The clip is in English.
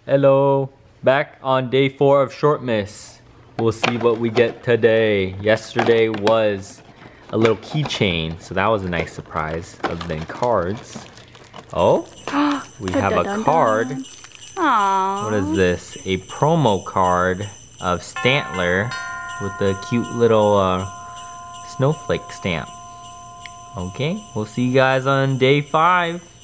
Hello, back on day 4 of Shortmas. We'll see what we get today. Yesterday was a little keychain, so that was a nice surprise. Other than cards. Oh, we have a card. Aww. What is this? A promo card of Stantler with the cute little snowflake stamp. Okay, we'll see you guys on day 5.